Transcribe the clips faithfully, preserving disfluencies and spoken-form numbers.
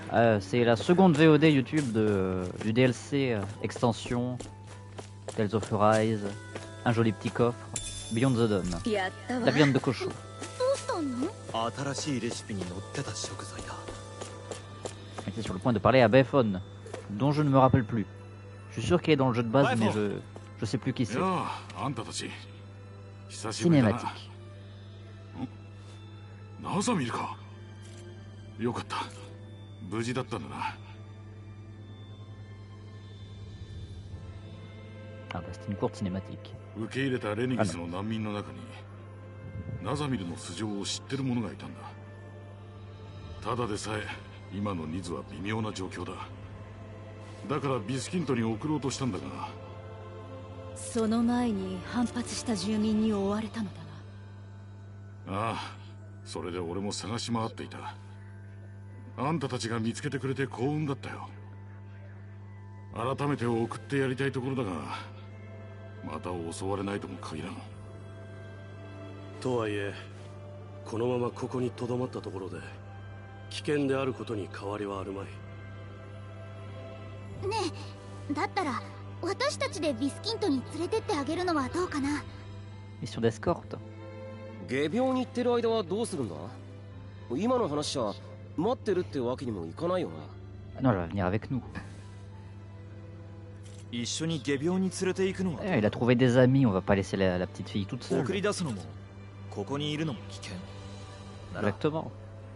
Euh, c'est la seconde V O D YouTube de, du D L C euh, extension Tales of Arise, un joli petit coffre, Beyond the Dawn, la viande de cochon. J'étais sur le point de parler à Bayphone, dont je ne me rappelle plus. Je suis sûr qu'elle est dans le jeu de base, mais je je sais plus qui c'est. Cinématique. Ah bah c'était une courte cinématique. Ah mission d'escorte. Ah non, elle va venir avec nous. Eh, il a trouvé des amis, on va pas laisser la, la petite fille toute seule. Exactement.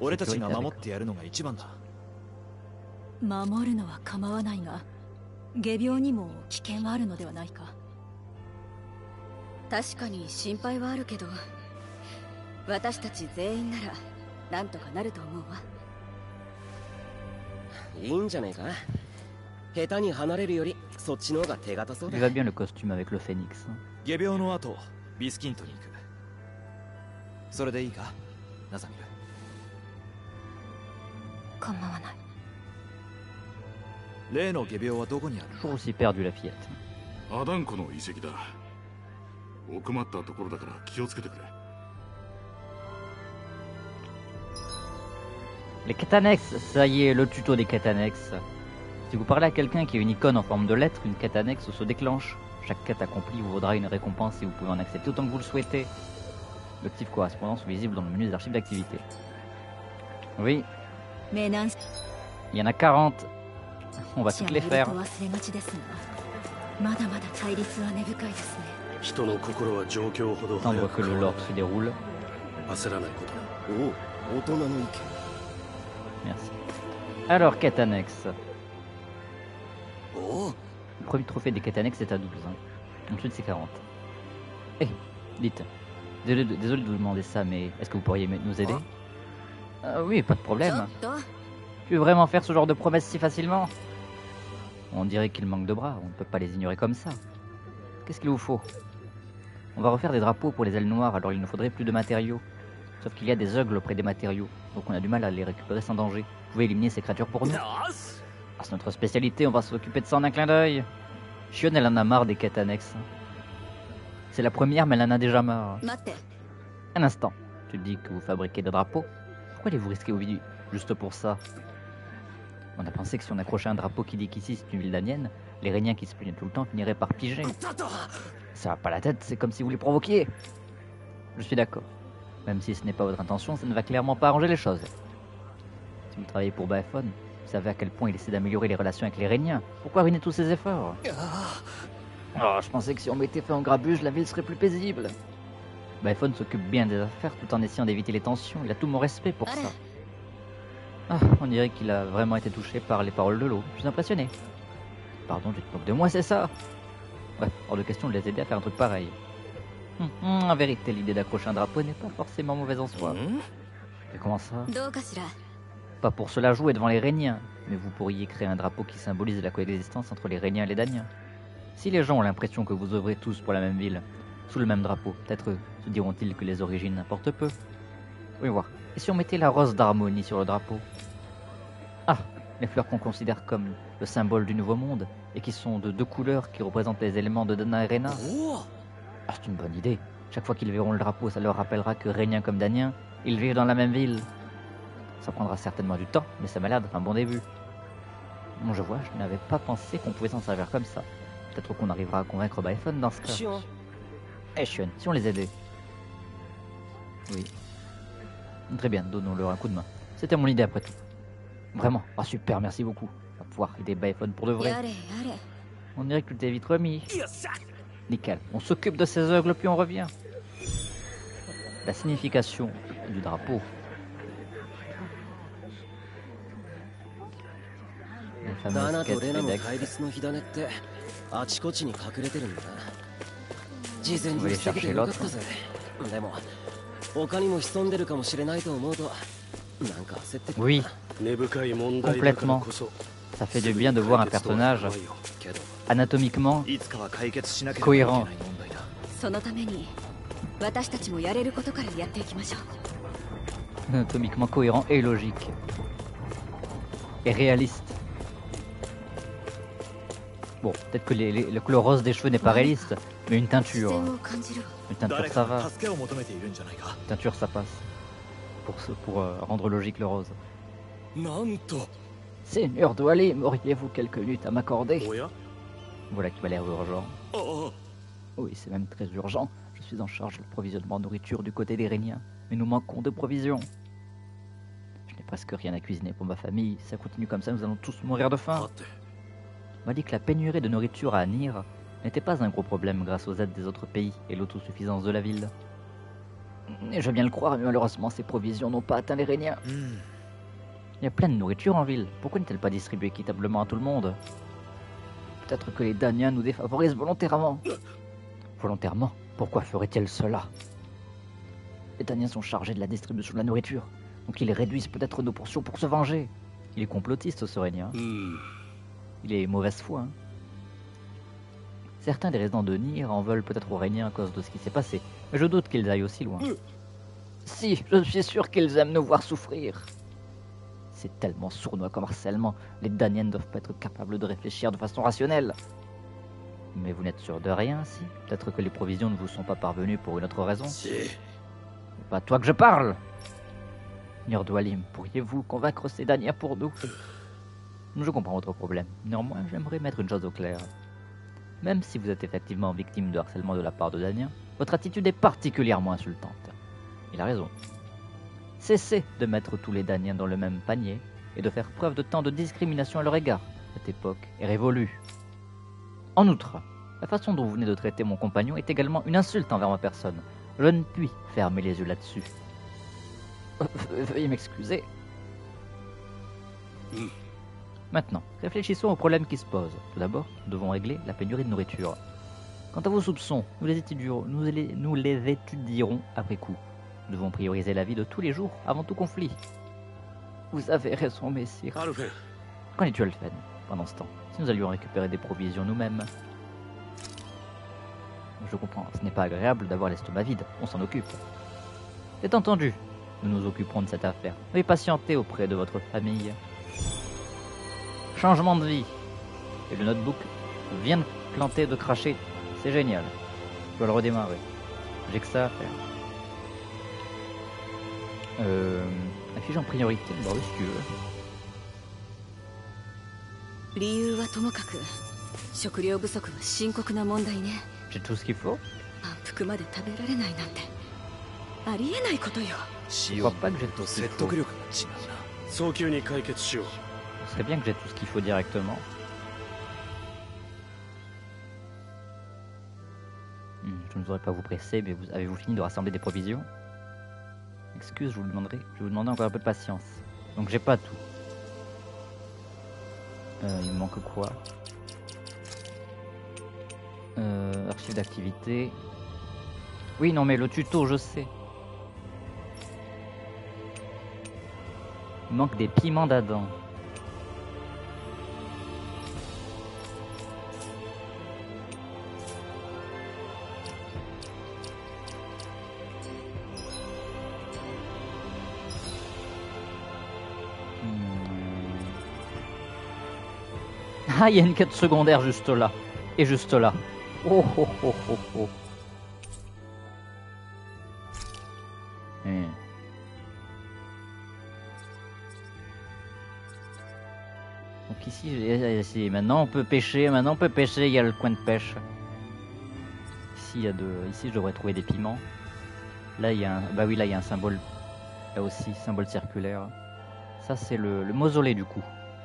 Il va bien le costume avec le phénix. Toujours aussi perdu la fillette. Les quêtes annexes, ça y est, le tuto des quêtes annexes. Si vous parlez à quelqu'un qui a une icône en forme de lettre, une quête annexe se déclenche. Chaque quête accomplie vous vaudra une récompense et vous pouvez en accepter autant que vous le souhaitez. L'objectif correspondant sont visibles dans le menu des archives d'activité. Oui. Il y en a quarante. On va toutes les faire. Attendre que le lore se déroule. Merci. Alors, quête annexe. Le premier trophée des quêtes annexes est à douze. Hein. Ensuite, c'est quarante. Eh, dites. Désolé de, désolé de vous demander ça, mais est-ce que vous pourriez nous aider? euh, Oui, pas de problème. Tu veux vraiment faire ce genre de promesses si facilement? On dirait qu'il manque de bras, on ne peut pas les ignorer comme ça. Qu'est-ce qu'il vous faut? On va refaire des drapeaux pour les ailes noires, alors il nous faudrait plus de matériaux. Sauf qu'il y a des ogles près des matériaux, donc on a du mal à les récupérer sans danger. Vous pouvez éliminer ces créatures pour nous? Ah, c'est notre spécialité, on va s'occuper de ça en un clin d'œil. Shion, elle en a marre des quêtes annexes. C'est la première, mais elle en a déjà marre. Un instant, tu te dis que vous fabriquez des drapeaux? Pourquoi allez-vous risquer vos vies juste pour ça? On a pensé que si on accrochait un drapeau qui dit qu'ici c'est une ville danienne, les Réniens qui se plaignent tout le temps finiraient par piger. Ça va pas la tête, c'est comme si vous les provoquiez. Je suis d'accord. Même si ce n'est pas votre intention, ça ne va clairement pas arranger les choses. Si vous travaillez pour Bayphone, vous savez à quel point il essaie d'améliorer les relations avec les Réniens. Pourquoi ruiner tous ces efforts? Oh, je pensais que si on mettait fin au grabuge, la ville serait plus paisible. Bayphone s'occupe bien des affaires tout en essayant d'éviter les tensions. Il a tout mon respect pour ça. Ah, on dirait qu'il a vraiment été touché par les paroles de l'eau. Je suis impressionné. Pardon, tu te moques de moi, c'est ça? Bref, hors de question de les aider à faire un truc pareil. Hum, hum, en vérité, l'idée d'accrocher un drapeau n'est pas forcément mauvaise en soi. Mmh. Et comment ça? Pas pour cela jouer devant les Réniens, mais vous pourriez créer un drapeau qui symbolise la coexistence entre les Réniens et les Daniens. Si les gens ont l'impression que vous œuvrez tous pour la même ville, sous le même drapeau, peut-être se diront-ils que les origines n'importent peu. Oui, voir. Et si on mettait la rose d'harmonie sur le drapeau? Ah, les fleurs qu'on considère comme le symbole du nouveau monde, et qui sont de deux couleurs qui représentent les éléments de Dana et Rena. Ah, c'est une bonne idée. Chaque fois qu'ils verront le drapeau, ça leur rappellera que Réniens comme Daniens, ils vivent dans la même ville. Ça prendra certainement du temps, mais ça m'a l'air d'être un bon début. Bon, je vois, je n'avais pas pensé qu'on pouvait s'en servir comme ça. Peut-être qu'on arrivera à convaincre Baifon dans ce cas. Eh, Shun, si on les aidait. Oui. Très bien, donnons-leur un coup de main. C'était mon idée après tout. Vraiment. Ah, super, merci beaucoup. On va pouvoir aider Baifon pour de vrai. On dirait que tu t'es vite remis. Nickel. On s'occupe de ces aigles puis on revient. La signification du drapeau. Les fameuses quêtes FedEx. On va aller chercher l'autre. Oui, complètement. Ça fait du bien de voir un personnage anatomiquement cohérent. Anatomiquement cohérent et logique. Et réaliste. Bon, peut-être que, les, les, que le rose des cheveux n'est pas réaliste, mais une teinture. Une teinture, ça va. Une teinture, ça passe. Pour, ce, pour euh, rendre logique le rose. Seigneur Dwallim, auriez-vous quelques minutes à m'accorder? Voilà qui m'a l'air urgent. Oui, c'est même très urgent. Je suis en charge de l'approvisionnement de nourriture du côté des Réniens, mais nous manquons de provisions. Je n'ai presque rien à cuisiner pour ma famille. Si ça continue comme ça, nous allons tous mourir de faim. On m'a dit que la pénurie de nourriture à Anir n'était pas un gros problème grâce aux aides des autres pays et l'autosuffisance de la ville. Et je veux bien le croire, mais malheureusement, ces provisions n'ont pas atteint les Réniens. Mm. Il y a plein de nourriture en ville. Pourquoi n'est-elle pas distribuée équitablement à tout le monde? Peut-être que les Daniens nous défavorisent volontairement. Volontairement? Pourquoi ferait-il cela? Les Daniens sont chargés de la distribution de la nourriture, donc ils réduisent peut-être nos portions pour se venger. Il est complotiste, ce Rénien. Mm. Il est mauvaise foi. Hein. Certains des résidents de Nir en veulent peut-être aux Réniens à cause de ce qui s'est passé, mais je doute qu'ils aillent aussi loin. Mm. Si, je suis sûr qu'ils aiment nous voir souffrir. C'est tellement sournois comme harcèlement. Les Daniens ne doivent pas être capables de réfléchir de façon rationnelle. Mais vous n'êtes sûr de rien, si? Peut-être que les provisions ne vous sont pas parvenues pour une autre raison. Si. C'est pas à toi que je parle. Seigneur Dwallim, pourriez-vous convaincre ces Daniens pour nous? Je comprends votre problème. Néanmoins, j'aimerais mettre une chose au clair. Même si vous êtes effectivement victime de harcèlement de la part de Daniens, votre attitude est particulièrement insultante. Il a raison. Cessez de mettre tous les Daniens dans le même panier et de faire preuve de tant de discrimination à leur égard. Cette époque est révolue. En outre, la façon dont vous venez de traiter mon compagnon est également une insulte envers ma personne. Je ne puis fermer les yeux là-dessus. Veuillez m'excuser. Mm. Maintenant, réfléchissons aux problèmes qui se posent. Tout d'abord, nous devons régler la pénurie de nourriture. Quant à vos soupçons, nous les étudierons, nous les, nous les étudierons après coup. Nous devons prioriser la vie de tous les jours avant tout conflit. Vous avez raison, messire. Qu'en es-tu, Alphen, pendant ce temps? Si nous allions récupérer des provisions nous-mêmes. Je comprends, ce n'est pas agréable d'avoir l'estomac vide, on s'en occupe. C'est entendu, nous nous occuperons de cette affaire. Veuillez patienter auprès de votre famille. Changement de vie. Et le notebook vient de planter, de cracher. C'est génial. Je dois le redémarrer. J'ai que ça à faire. Euh, affiche en priorité. Bah oui, si tu veux. J'ai tout ce qu'il faut. Je crois pas que j'ai tout ce qu'il faut. Ce serait bien que j'ai tout ce qu'il faut directement. Hmm, je ne voudrais pas vous presser, mais vous, avez-vous fini de rassembler des provisions? Excuse, je vous demanderai. Je vais vous demander encore un peu de patience. Donc j'ai pas tout. Euh, il me manque quoi? euh, Archive d'activité. Oui, non, mais le tuto, je sais. Il manque des piments d'Adam. Ah, il y a une quête secondaire juste là. Et juste là. Oh oh oh oh oh. Hmm. Donc ici, ici, maintenant on peut pêcher, maintenant on peut pêcher, il y a le coin de pêche. Ici, il y a de, ici je devrais trouver des piments. Là il y a un, bah oui là il y a un symbole, là aussi, symbole circulaire. Ça c'est le, le mausolée du coup.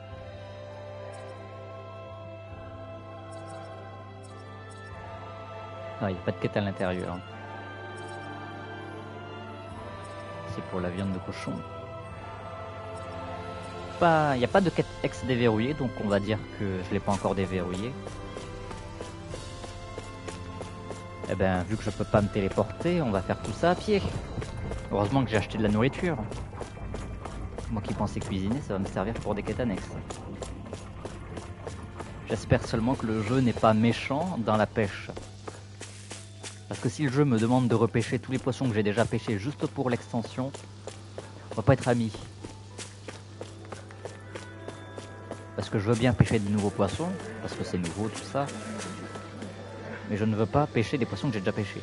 Ah, il n'y a pas de quête à l'intérieur. C'est pour la viande de cochon. Pas, il n'y a pas de quête ex déverrouillée, donc on va dire que je ne l'ai pas encore déverrouillé. Eh ben, vu que je peux pas me téléporter, on va faire tout ça à pied. Heureusement que j'ai acheté de la nourriture. Moi qui pensais cuisiner, ça va me servir pour des quêtes annexes. J'espère seulement que le jeu n'est pas méchant dans la pêche. Parce que si le jeu me demande de repêcher tous les poissons que j'ai déjà pêchés juste pour l'extension, on va pas être amis. Parce que je veux bien pêcher de nouveaux poissons, parce que c'est nouveau tout ça. Mais je ne veux pas pêcher des poissons que j'ai déjà pêchés.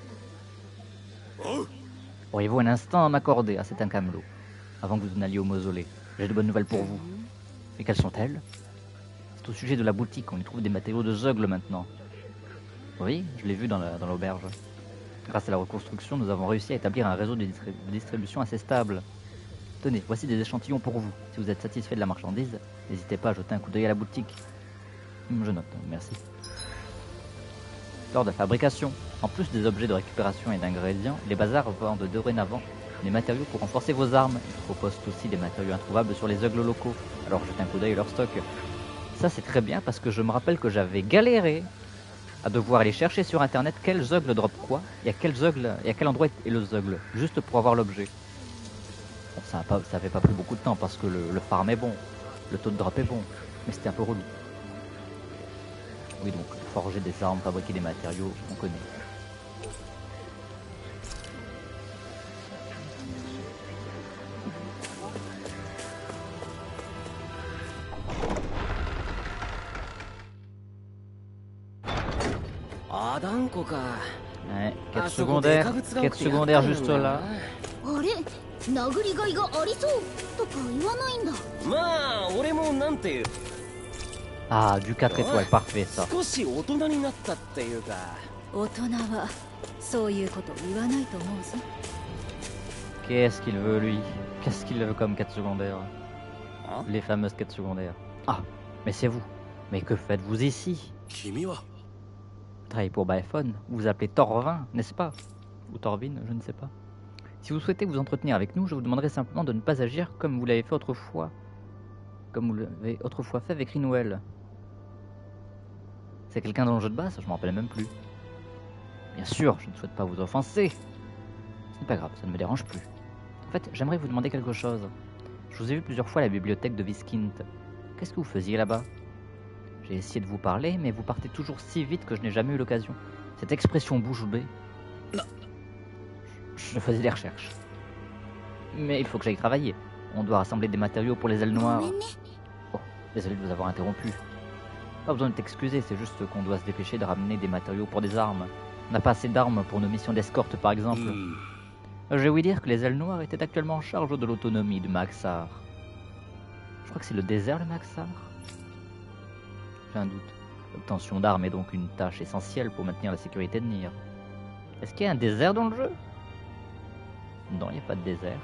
Auriez-vous un instant à m'accorder? Ah, c'est un camelot. Avant que vous n'alliez au mausolée. J'ai de bonnes nouvelles pour vous. Et quelles sont-elles? C'est au sujet de la boutique, on y trouve des matériaux de Zeugle maintenant. Oui, je l'ai vu dans l'auberge. Grâce à la reconstruction, nous avons réussi à établir un réseau de, distrib de distribution assez stable. Tenez, voici des échantillons pour vous. Si vous êtes satisfait de la marchandise, n'hésitez pas à jeter un coup d'œil à la boutique. Je note, merci. Lors de la fabrication, en plus des objets de récupération et d'ingrédients, les bazars vendent dorénavant des matériaux pour renforcer vos armes. Ils proposent aussi des matériaux introuvables sur les Zeugles locaux. Alors jetez un coup d'œil à leur stock. Ça c'est très bien parce que je me rappelle que j'avais galéré à devoir aller chercher sur internet quel Zeugle drop quoi, et à quel Zeugle, et à quel endroit est le Zeugle, juste pour avoir l'objet. Bon, ça n'avait pas, pas pris beaucoup de temps parce que le, le farm est bon, le taux de drop est bon, mais c'était un peu relou. Oui donc, forger des armes, fabriquer des matériaux, on connaît. Ouais, quête secondaire, quête secondaire juste là. Ah, du quatre étoiles, parfait ça. Qu'est-ce qu'il veut lui? Qu'est-ce qu'il veut comme quête secondaire? Les fameuses quêtes secondaires. Ah, mais c'est vous. Mais que faites-vous ici? Vous travaillez pour Baephone, vous vous appelez Torvin, n'est-ce pas? Ou Torvin, je ne sais pas. Si vous souhaitez vous entretenir avec nous, je vous demanderai simplement de ne pas agir comme vous l'avez fait autrefois. Comme vous l'avez autrefois fait avec Rinwell. C'est quelqu'un dans le jeu de base? Je m'en rappelle même plus. Bien sûr, je ne souhaite pas vous offenser. Ce n'est pas grave, ça ne me dérange plus. En fait, j'aimerais vous demander quelque chose. Je vous ai vu plusieurs fois à la bibliothèque de Viskint. Qu'est-ce que vous faisiez là-bas? J'ai essayé de vous parler, mais vous partez toujours si vite que je n'ai jamais eu l'occasion. Cette expression bouche bée. Je faisais des recherches. Mais il faut que j'aille travailler. On doit rassembler des matériaux pour les ailes noires. Oh, désolé de vous avoir interrompu. Pas besoin de t'excuser, c'est juste qu'on doit se dépêcher de ramener des matériaux pour des armes. On n'a pas assez d'armes pour nos missions d'escorte, par exemple. Mm. J'ai ouï dire que les ailes noires étaient actuellement en charge de l'autonomie du Maxar. Je crois que c'est le désert, le Maxar. J'ai un doute. L'obtention d'armes est donc une tâche essentielle pour maintenir la sécurité de Nier. Est-ce qu'il y a un désert dans le jeu? Non, il n'y a pas de désert.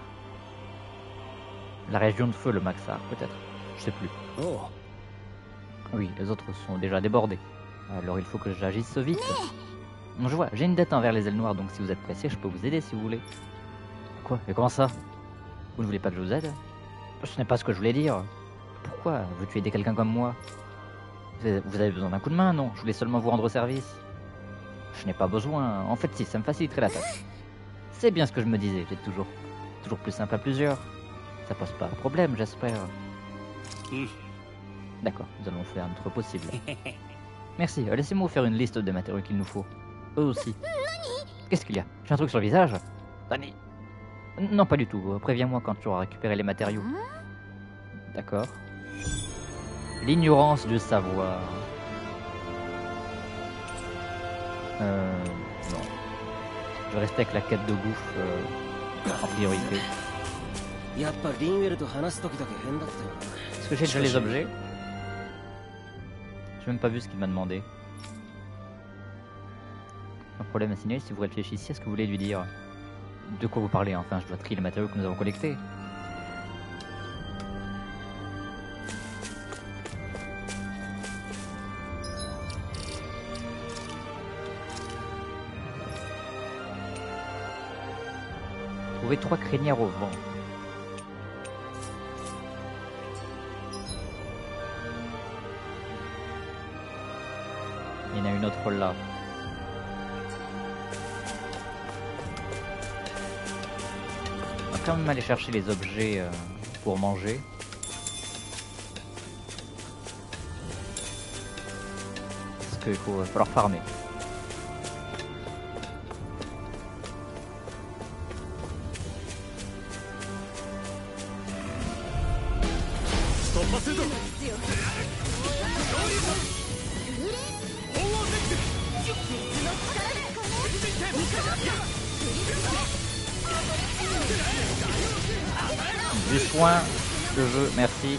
La région de feu, le Maxar, peut-être. Je sais plus. Oh. Oui, les autres sont déjà débordés. Alors il faut que j'agisse vite. Je vois, j'ai une dette envers les ailes noires, donc si vous êtes pressé, je peux vous aider si vous voulez. Quoi? Mais comment ça? Vous ne voulez pas que je vous aide? Ce n'est pas ce que je voulais dire. Pourquoi veux-tu aider quelqu'un comme moi? Vous avez besoin d'un coup de main, non? Je voulais seulement vous rendre service. Je n'ai pas besoin. En fait, si, ça me faciliterait la tâche. C'est bien ce que je me disais. J'ai toujours, toujours plus simple à plusieurs. Ça pose pas de problème, j'espère. Mm. D'accord, nous allons faire notre possible. Merci, laissez-moi vous faire une liste des matériaux qu'il nous faut. Eux aussi. Qu'est-ce qu'il y a? J'ai un truc sur le visage? Danny. Non, pas du tout. Préviens-moi quand tu auras récupéré les matériaux. D'accord. L'ignorance du savoir. Euh... Non. Je vais rester avec la quête de bouffe euh, en priorité. Est-ce que j'ai déjà les objets? J'ai même pas vu ce qu'il m'a demandé. Un problème à signaler si vous réfléchissez à ce que vous voulez lui dire. De quoi vous parlez? Enfin, je dois trier les matériaux que nous avons collectés. Trouver trois crinières au vent. Il y en a une autre là. On va quand même aller chercher les objets euh, pour manger. Parce qu'il faut falloir farmer. Du soin, je veux, merci.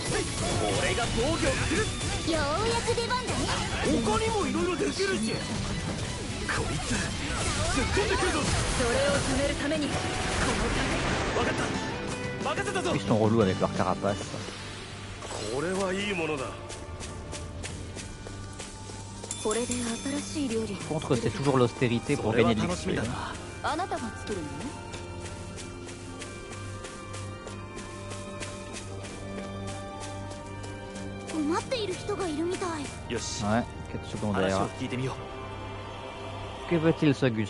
Ils sont relous avec leur carapace. Contre, c'est toujours l'austérité pour gagner de l'X P. Ouais, quête secondaire. Que veut-il ce Gus?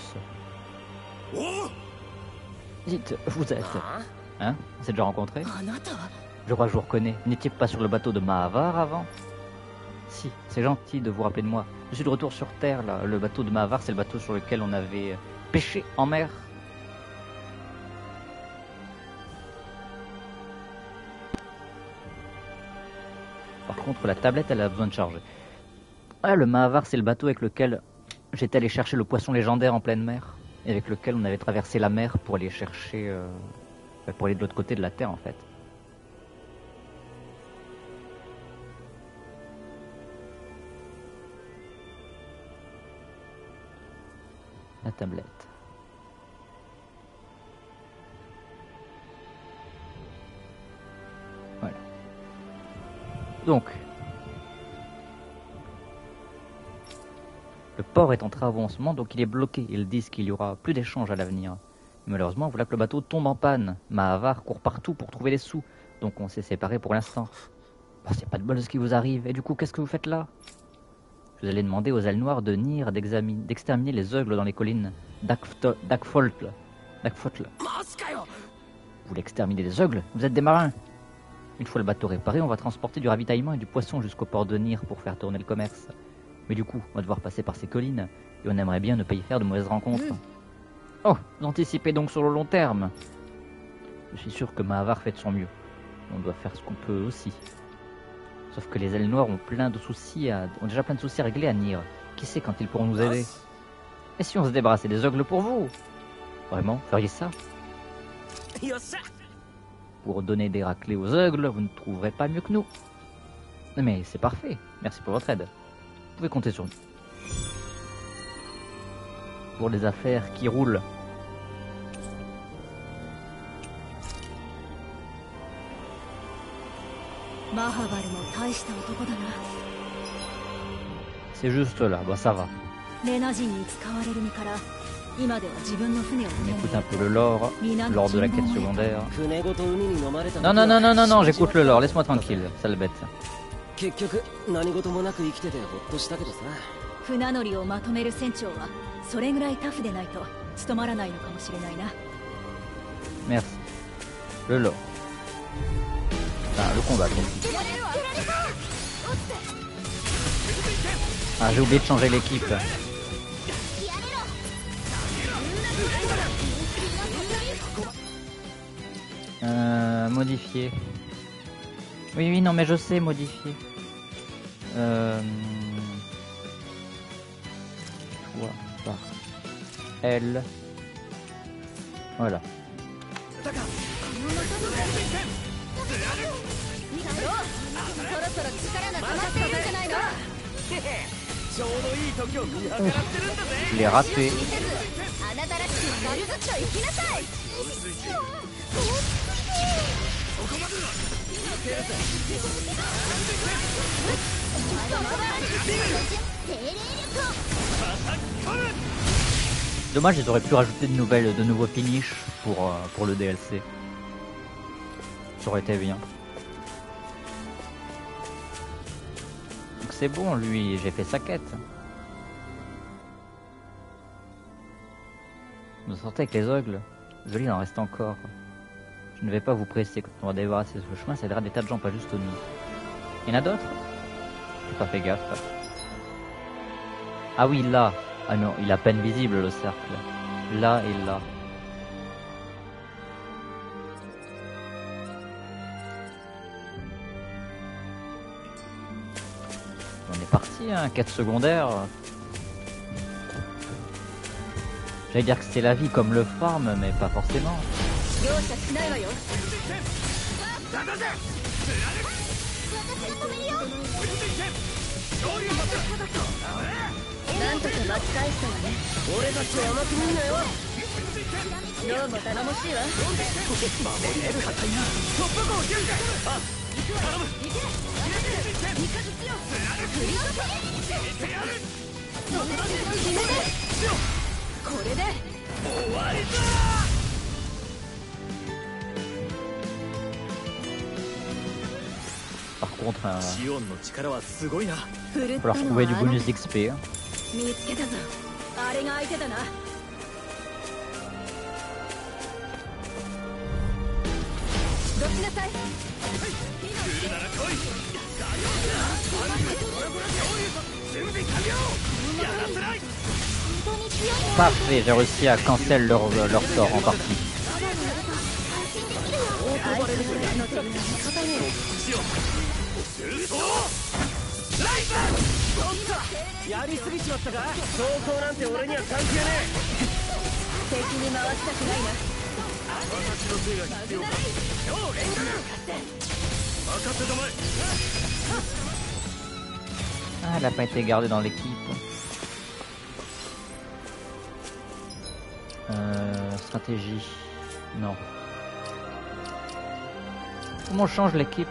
Dites, vous êtes... Hein? On s'est déjà rencontrés? Je crois que je vous reconnais. N'étiez pas sur le bateau de Mahavar avant? Si, c'est gentil de vous rappeler de moi. Je suis de retour sur Terre, là. Le bateau de Mahavar, c'est le bateau sur lequel on avait pêché en mer. Par contre, la tablette, elle a besoin de charger. Ah, le Mahavar, c'est le bateau avec lequel j'étais allé chercher le poisson légendaire en pleine mer. Et avec lequel on avait traversé la mer pour aller chercher... Euh... pour aller de l'autre côté de la Terre, en fait. La tablette. Voilà. Donc, le port est en travaux en ce moment, donc il est bloqué. Ils disent qu'il y aura plus d'échanges à l'avenir. Malheureusement, voilà que le bateau tombe en panne. Mahavar court partout pour trouver les sous, donc on s'est séparés pour l'instant. Oh, c'est pas de bol de ce qui vous arrive. Et du coup, qu'est-ce que vous faites là? Vous allez demander aux ailes noires de Nyr d'exterminer les eugles dans les collines d'Akfotl. Vous voulez exterminer les eugles? Vous êtes des marins. Une fois le bateau réparé, on va transporter du ravitaillement et du poisson jusqu'au port de Nyr pour faire tourner le commerce. Mais du coup, on va devoir passer par ces collines, et on aimerait bien ne pas y faire de mauvaises rencontres. Oh, vous anticipez donc sur le long terme. Je suis sûr que Mahavar fait de son mieux. On doit faire ce qu'on peut aussi. Sauf que les ailes noires ont plein de soucis à... ont déjà plein de soucis à régler à Nyr. Qui sait quand ils pourront nous aider? Et si on se débarrassait des eugles pour vous? Vraiment, feriez ça? Pour donner des raclés aux eugles, vous ne trouverez pas mieux que nous. Mais c'est parfait. Merci pour votre aide. Vous pouvez compter sur nous. Pour les affaires qui roulent. C'est juste là, bah ça va. On écoute un peu le lore, lors de la quête secondaire. Non, non, non, non, non, non, j'écoute le lore, laisse-moi tranquille, sale bête. Merci. Le lore. Ah, le combat, donc. Ah, j'ai oublié de changer l'équipe. Euh, modifier. Oui, oui, non, mais je sais modifier. Euh... Choix par L. Voilà. Je l'ai raté. Dommage, ils auraient pu rajouter de nouvelles, de nouveaux finishes pour, euh, pour le D L C. Ça aurait été bien. Donc c'est bon, lui, j'ai fait sa quête. Vous sortez avec les ogles. Désolé, il en reste encore. Je ne vais pas vous presser quand on va débarrasser ce chemin, ça ira des tas de gens, pas juste nous. Il y en a d'autres? J'ai pas fait gaffe. Ah oui, là. Ah non, il est à peine visible le cercle. Là et là. On est parti, hein, quête secondaire. J'allais dire que c'était la vie comme le farm, mais pas forcément. Par contre, euh, il va falloir trouver du bonus d'X P. Hein. Parfait, j'ai réussi à cancel leur, leur sort en partie. Ah, elle n'a pas été gardée dans l'équipe. Euh, stratégie. Non. Comment on change l'équipe?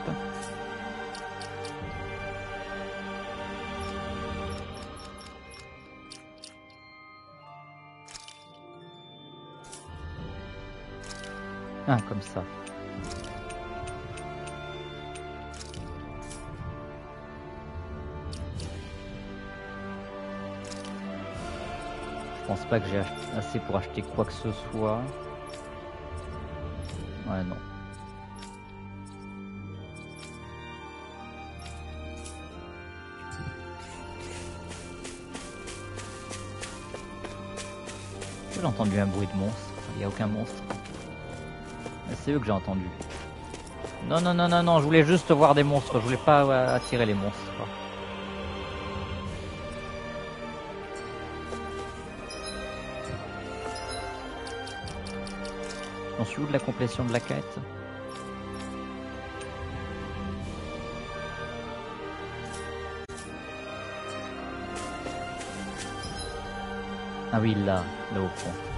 Ah, comme ça. Je pense pas que j'ai assez pour acheter quoi que ce soit. Ouais, non. J'ai entendu un bruit de monstre. Il n'y a aucun monstre. C'est eux que j'ai entendu. Non, non, non, non, non, je voulais juste voir des monstres. Je voulais pas ouais, attirer les monstres. On suit où de la complétion de la quête? Ah oui, là, là au fond.